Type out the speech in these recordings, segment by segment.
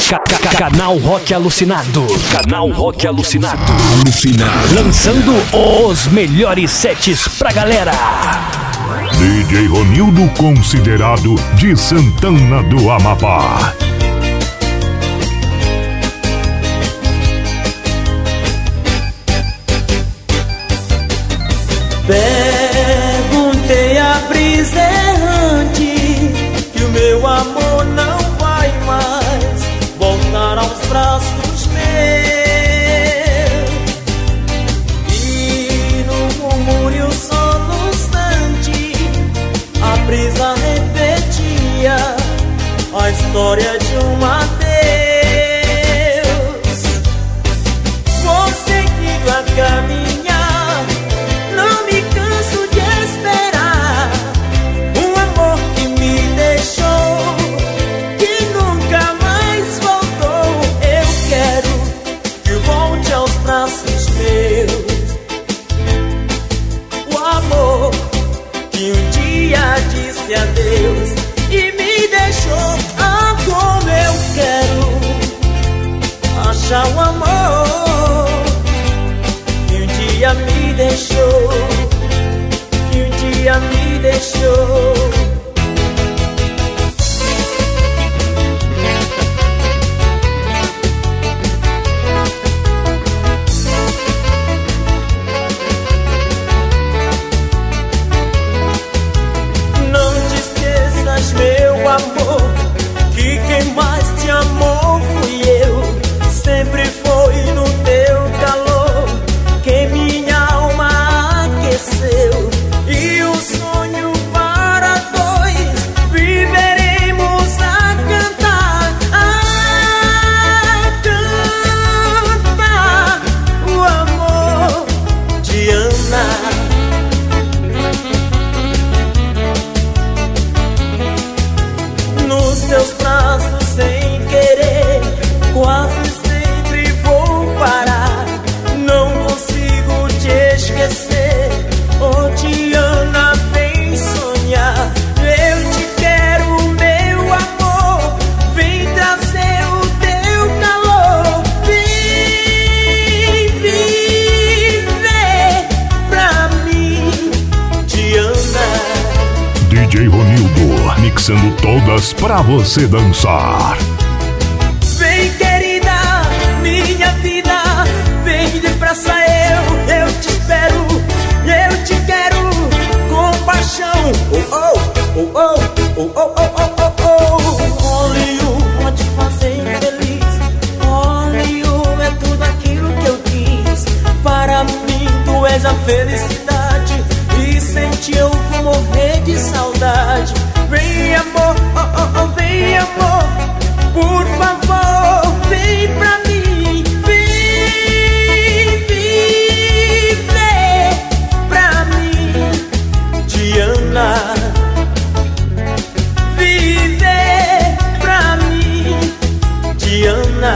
Canal Rock Alucinado. Canal Rock Alucinado. Lançando os melhores sets pra galera. DJ Ronildo, considerado de Santana do Amapá. Perguntei a brisa errante que o meu amor não vai mais voltar aos braços meus. E no murmúrio soluçante a brisa repetia a história de um adeus. Vou seguindo a caminhar, não me canso de esperar um amor que me deixou, que nunca mais voltou. Eu quero que volte aos braços meus. O amor que um dia disse adeus e me deixou. Ah, como eu quero achar o amor que um dia me deixou, que um dia me deixou. Não te esqueças, meu amor, que quem mais te amou fui eu. Sempre foi no teu calor que minha alma aqueceu. E o sonho para dois viveremos a cantar, o amor de Ana. Nos teus braços sem querer, quase sempre vou parar. Não consigo te esquecer. Oh, Diana, vem sonhar. Eu te quero, meu amor. Vem trazer o teu calor. Vem viver pra mim, Diana. DJ Ronildo, mixando todas pra você dançar. Vem, querida, minha vida, vem depressa, eu te espero, eu te quero com paixão. Oh, oh, oh, oh, oh, oh, oh, oh, oh, oh. Only you pode te fazer feliz. Only you é tudo aquilo que eu quis. Para mim tu és a felicidade, e sem ti eu vou morrer de saudade. Vem, amor, oh, oh, oh, vem, amor, por favor, vem pra mim. Vem viver pra mim, Diana. Viver pra mim, Diana.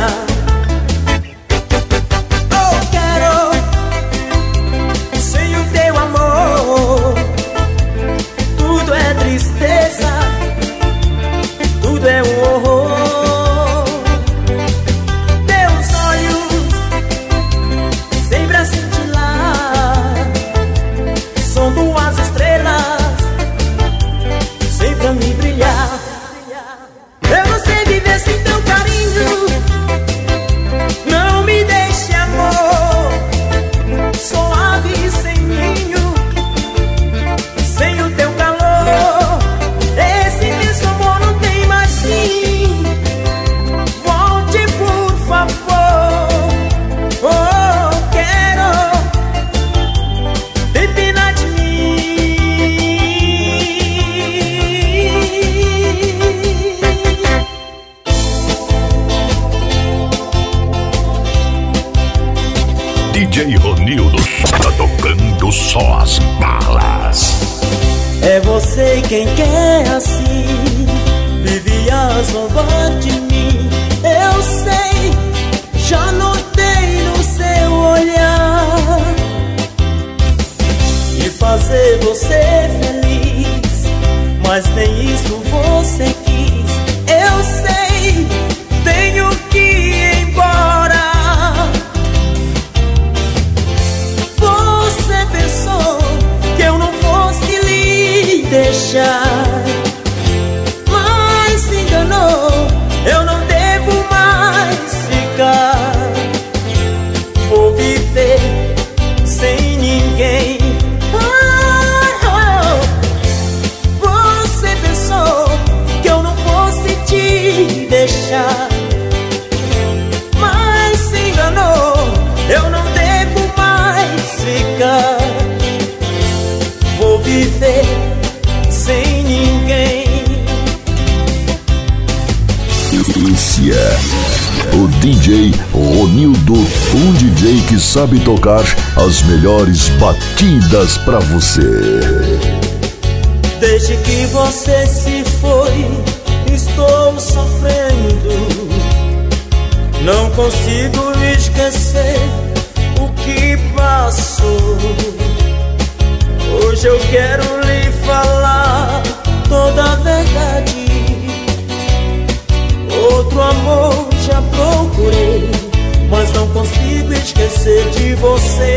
Oh, quero sem o teu amor. Tudo é tristeza, tudo é um horror. Teus olhos sempre a cintilar, são duas estrelas sempre a me brilhar. Eu não sei viver sem teu carinho. Não me deixe, amor, suave sem ninho, sem o teu calor. Esse mesmo amor não tem mais fim. Volte, por favor. Oh, quero ter pena de mim. DJ Ronildo tá tocando só as balas. É você quem quer assim, vive a zombar de mim. Eu sei, já notei no seu olhar, e fazer você feliz, mas nem isso você quis. Eu sei, tenho Potência. O DJ Ronildo, um DJ que sabe tocar as melhores batidas pra você. Desde que você se foi, estou sofrendo. Não consigo esquecer o que passou. Hoje eu quero lhe falar toda a verdade. Outro amor já procurei, mas não consigo esquecer de você.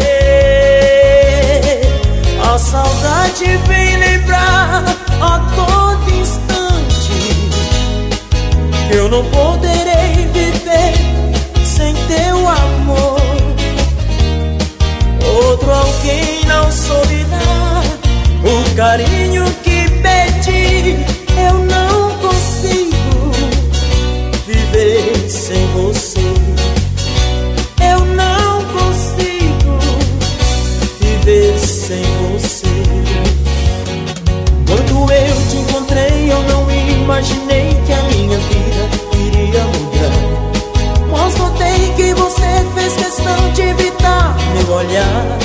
A saudade vem lembrar a todo instante. Eu não poderei viver sem teu amor. Outro alguém não soube dar o carinho que pedi. Eu não consigo viver sem você. Eu não consigo viver sem você. Quando eu te encontrei, eu não imaginei que a minha vida iria mudar. Mas notei que você fez questão de evitar meu olhar.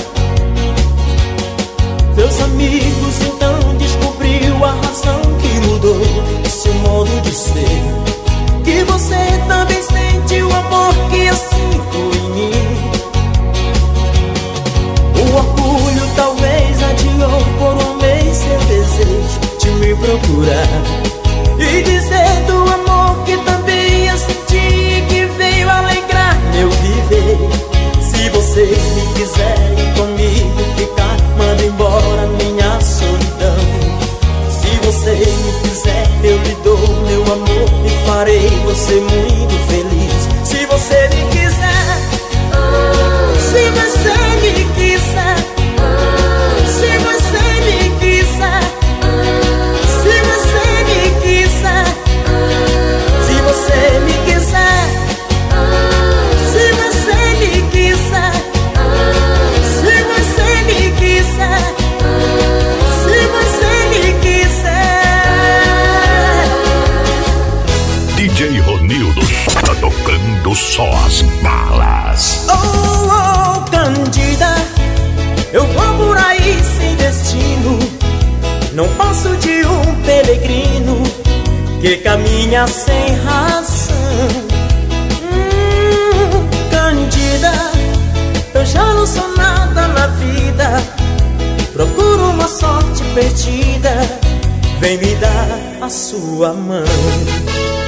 Meus amigos então descobriu a razão que mudou seu modo de ser. Que você também sente o amor que eu sinto em mim. O orgulho talvez adiou por um mês seu desejo de me procurar e dizer do amor que também eu senti, que veio alegrar meu viver. Se você me quiser ir comigo ficar, manda embora minha solidão. Se você me quiser, eu lhe dou meu amor e farei você muito feliz. Se você me quiser, se você me quiser, se você me quiser, se você me quiser, se você me quiser, se você me quiser, se você me quiser, se você me quiser. DJ Ronildo tá tocando só as balas. Oh, oh, Candida, eu vou por aí sem destino. Não passo de um peregrino que caminha sem razão. Candida, eu já não sou nada na vida. Procuro uma sorte perdida. Vem me dar a sua mão.